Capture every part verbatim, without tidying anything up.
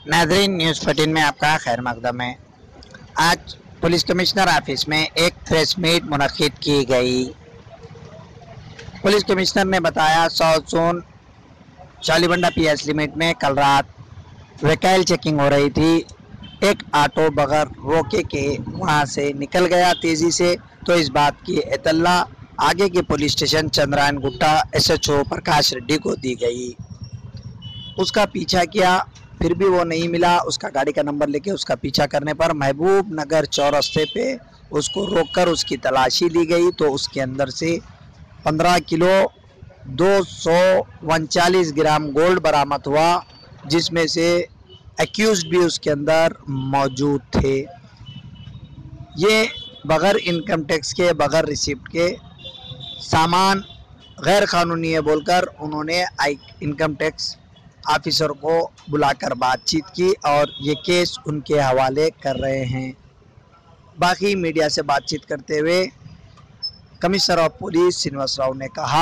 नाज़रीन, news fourteen में आपका खैर मकदम है। आज पुलिस कमिश्नर ऑफिस में एक प्रेस मीट मुनक्किद की गई। पुलिस कमिश्नर ने बताया, south zone Shalibanda PS limit में कल रात व्हीकल चेकिंग हो रही थी। एक ऑटो बगैर रोके के वहां से निकल गया तेजी से, तो इस बात की इत्तला आगे के police station Chandrayangutta SHO Prakash Reddy को दी गई। उसका पीछा किया, फिर भी वो नहीं मिला। उसका गाड़ी का नंबर लेके उसका पीछा करने पर महबूब नगर चौरस्ते पे उसको रोककर उसकी तलाशी ली गई, तो उसके अंदर से पंद्रह किलो दो सौ उनचालीस ग्राम गोल्ड बरामद हुआ, जिसमें से एक्यूज्ड भी उसके अंदर मौजूद थे। ये बगैर इनकम टैक्स के, बगैर रिसिप्ट के सामान गैर कानूनी है बोलकर उन्होंने इनकम टैक्स ऑफिसर को बुलाकर बातचीत की और ये केस उनके हवाले कर रहे हैं। बाकी मीडिया से बातचीत करते हुए commissioner of police Srinivas Rao ने कहा,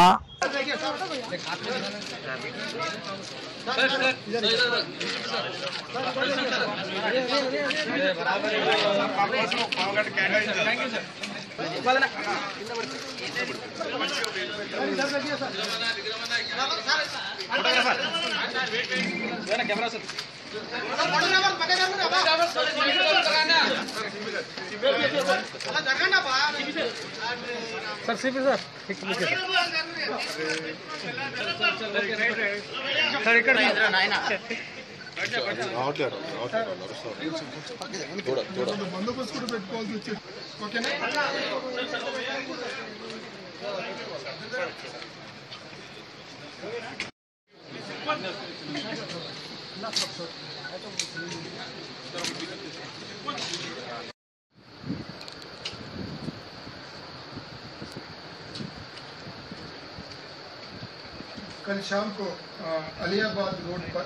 सर सीपी सर सर ఇక్కడ थोड़ा थोड़ा बंदोबस्त కూడా పెట్టుకోవాల్సి వచ్చింది ఓకేనా कल शाम को अलियाबाद रोड पर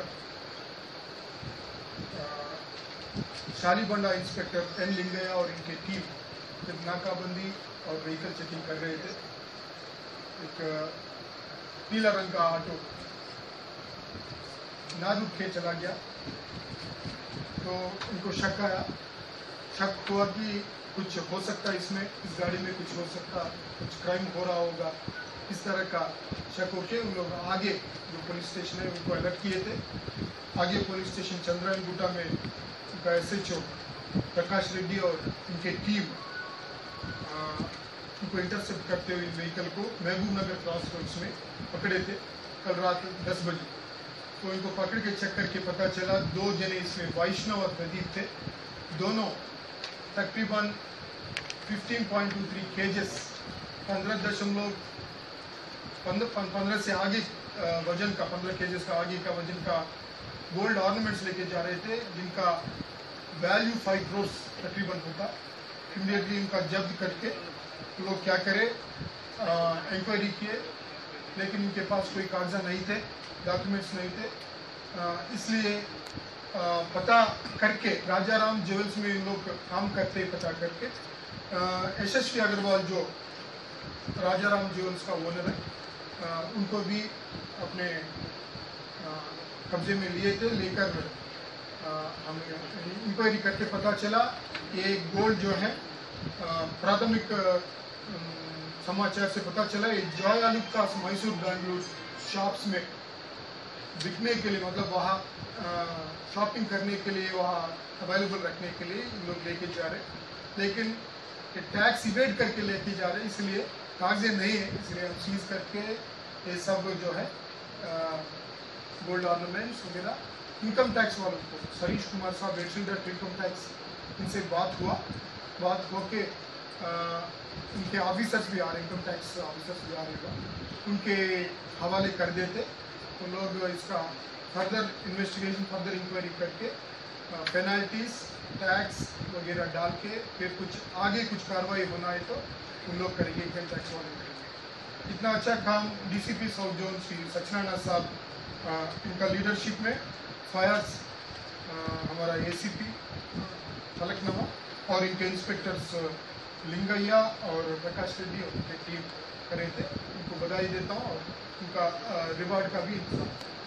शालीबंडा इंस्पेक्टर एन लिंगैया और इनके टीम जब नाकाबंदी और व्हीकल चेकिंग कर रहे थे, एक पीला रंग का ऑटो ना रुक के चला गया। तो उनको शक आया, शक हुआ कि कुछ हो सकता है, इसमें इस गाड़ी में कुछ हो सकता, कुछ क्राइम हो रहा होगा। इस तरह का शक होके उन लोग आगे जो पुलिस स्टेशन है उनको अलर्ट किए थे। आगे पुलिस स्टेशन चंद्रायनगुट्टा में उनका एसएचओ प्रकाश रेड्डी और उनके टीम उनको इंटरसेप्ट करते हुए व्हीकल को महबूब नगर क्रॉस रोड्स में पकड़े थे कल रात दस बजे। तो इनको पकड़ के चेक करके पता चला दो जने इसमें वैष्णव और प्रदीप थे। दोनों तकरीबन पंद्रह पॉइंट टू थ्री केजेस पंद्रह दशमलव पंद्रह से आगे वजन का पंद्रह केजेस का आगे का वजन का गोल्ड ऑर्नामेंट्स लेके जा रहे थे, जिनका वैल्यू फाइव क्रोर्स तकरीबन होता। इमीडिएटली उनका जब्त करके लोग क्या करे, इंक्वायरी किए, लेकिन उनके पास कोई कागजात नहीं थे, डॉक्यूमेंट्स नहीं थे। आ, इसलिए आ, पता करके राजाराम ज्वेल्स में इन लोग काम करते पता करके यशस्वी अग्रवाल जो राजाराम ज्वेल्स का ओनर है, आ, उनको भी अपने कब्जे में लिए थे। लेकर हम इंक्वायरी करके पता चला ये गोल्ड जो है प्राथमिक समाचार से पता चला ये जॉय आलुक्कास मैसूर बेंगलुरु शॉप्स में बिकने के लिए, मतलब वहाँ शॉपिंग करने के लिए, वहाँ अवेलेबल रखने के लिए लोग लेके जा रहे, लेकिन टैक्स इवेड करके लेके जा रहे, इसलिए कागजें नहीं है, इसलिए हम सीज करके ये सब जो है गोल्ड ऑर्नामेंट्स वगैरह इनकम टैक्स वालों को शरीफ कुमार साहब एडमिनिस्ट्रेटर इनकम टैक्स, इनसे बात हुआ, बात हो के उनके ऑफिसर्स भी आ रहे, इनकम टैक्स ऑफिसर्स भी आ रहे, उनके हवाले कर देते। तो लोग इसका फर्दर इन्वेस्टिगेशन, फर्दर इंक्वायरी करके पेनल्टीज टैक्स वगैरह डाल के फिर कुछ आगे कुछ कार्रवाई होना है तो उन लोग करेंगे, इनकम टैक्स वाले करेंगे। इतना अच्छा काम DCP south zone Shri Satyanarayana साहब इनका लीडरशिप में, फायर्स हमारा एसीपी फलकनमा और इनके इंस्पेक्टर्स लिंगैया और प्रकाश रेड्डी और उनकी टीम कर रहे थे। उनको बधाई देता हूँ और उनका रिवार्ड का भी इंतजाम।